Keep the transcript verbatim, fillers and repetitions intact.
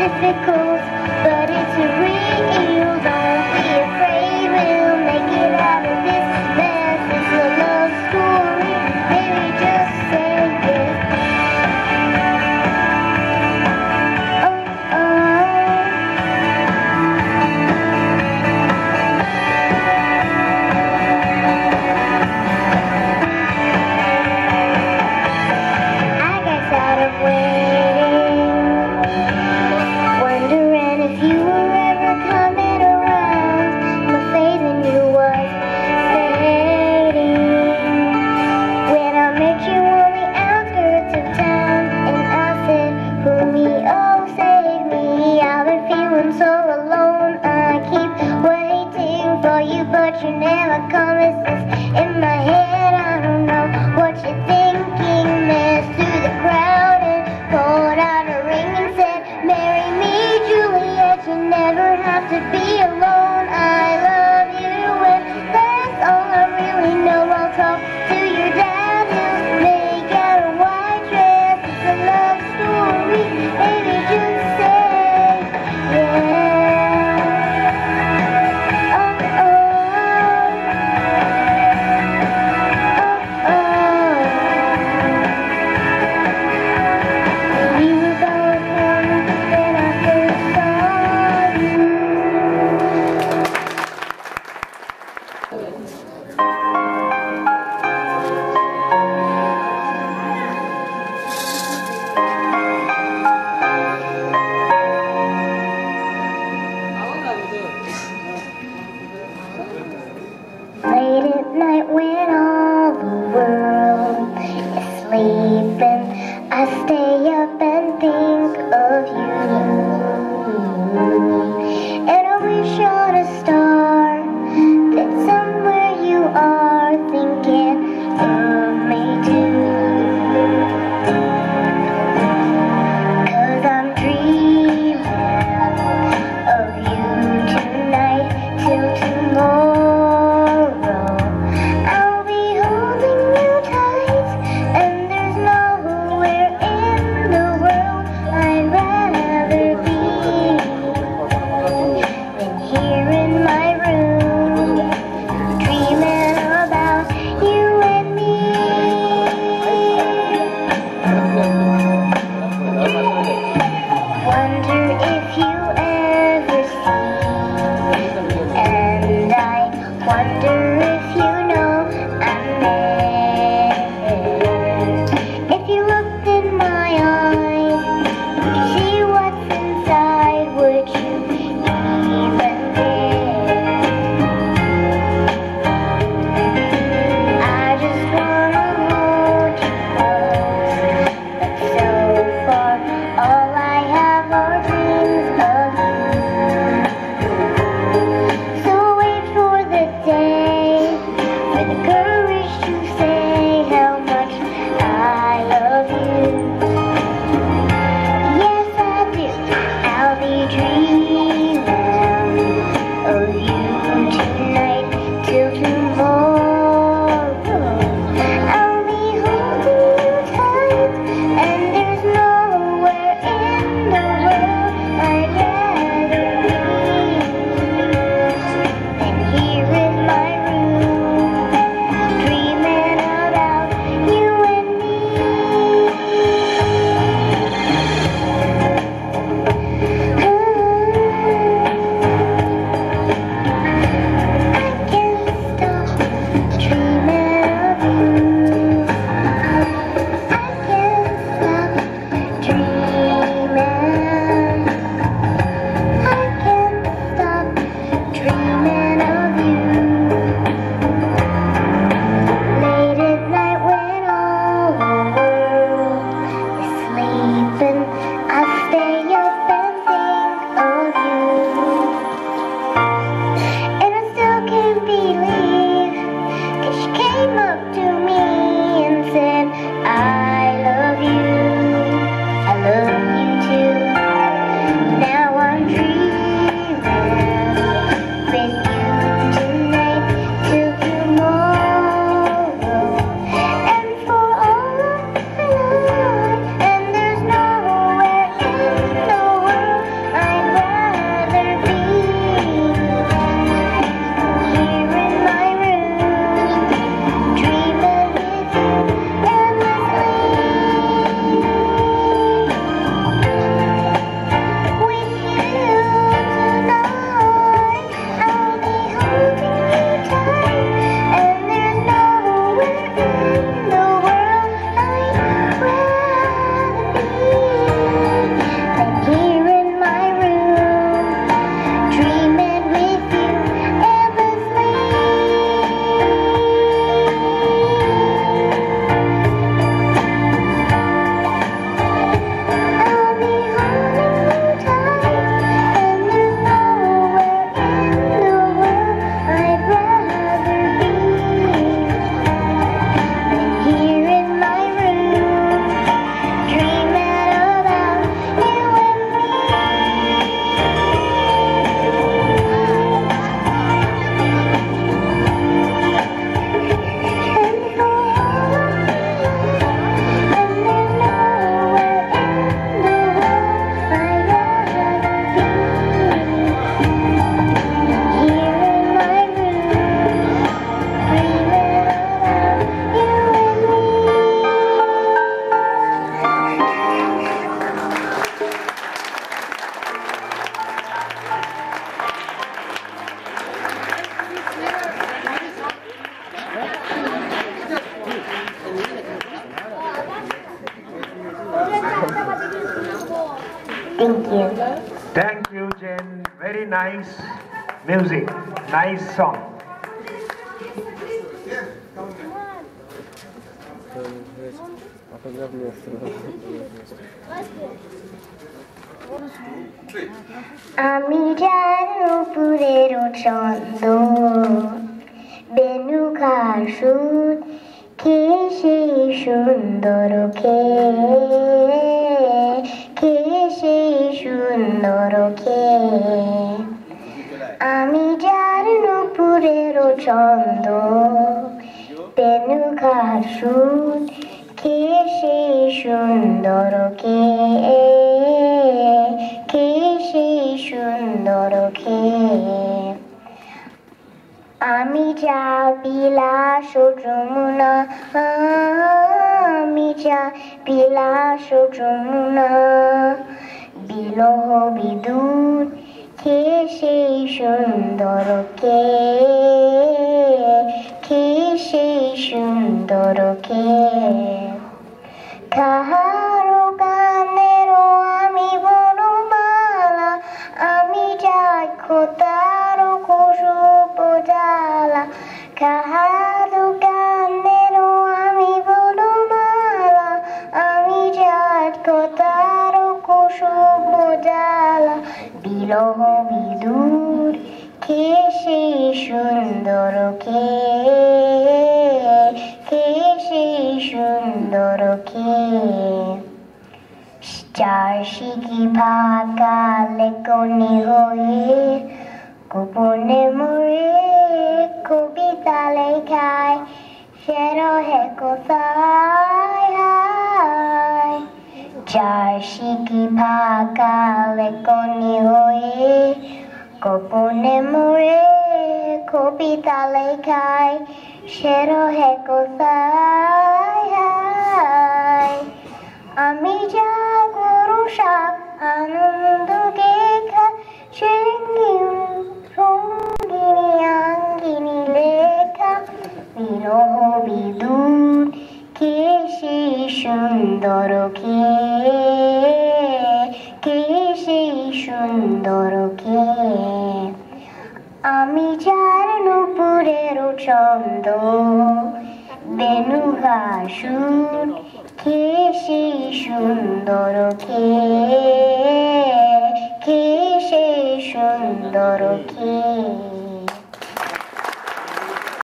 difficult, but it's real. Don't be afraid, we'll make it out of this mess. It's a love story, baby, just say yes. Oh, oh. I got tired of waiting, wondering if you were ever coming around. My faith in you was fading when I met you on the outskirts of town, and I said, "Pull me, oh save me, I've been feeling so alone. I keep waiting for you, but you never come." It's in my head, I don't know what you're thinking. Messed through the crowd and pulled out a ring and said, "Marry me, Juliet, you never have to be alone. I love you and that's all I really know. I'll talk to your dad, he'll make out a white dress. It's a love story, baby, just say yeah." Oh, oh, oh, oh. We were both young when I first saw you. Late at night when all the world is sleeping, I stay up and think of you. And I wish on a star that somewhere you are thinking of me too. 'Cause I'm dreaming of you tonight till tomorrow. I'll be holding you tight, and there's nowhere in the world Thank you. Thank you, Jen. Very nice music. Nice song. আমি যার উপরের চন্দ বেনুকার সুর কে সেই সুন্দর কে কে সেই সুন্দর কে আমি যার উপরের চন্দ বেনুকার সুর কে সেই সুন্দর কে কে সেই সুন্দর কে আমি যা বিলাস যমুনা আমি যা বিলাস যমুনা বিলহ বিদুর কে সেই সুন্দর কে কে সেই সুন্দর কে কাহারো গানেরও আমি বনমালা আমি যাই খোদারও খুশবু জ্বালা কাহারো গানেরও আমি বনমালা আমি যাই খোদারও খুশবু জ্বালা বিরহ বিদুর কে সেই সুন্দর কে কে সেই সুন্দর কে চার শিখি ফাঁকা লেখনি হয়ে গোপনে মরে কবিতা লেখায় সে রহে কোথায় হায় চার শিখি ফাঁকা লেখনি হয়ে গোপনে মরে কবিতা লেখায় সে রহে কোথায় হায় আমি যা গরু সাপ আনন্দ গেখা সঙ্গিনী আঙ্গিনী লেখা বিরহ বিদুর কে সেই সুন্দর কে কে সেই সুন্দর কে আমি যার নুপুরের চন্দ বেনুঘার সুর কে সেই সুন্দর কে কে সেই সুন্দর কে